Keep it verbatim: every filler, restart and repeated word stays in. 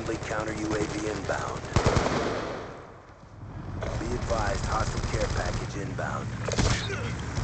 Friendly counter U A V inbound. Be advised, hostile care package inbound.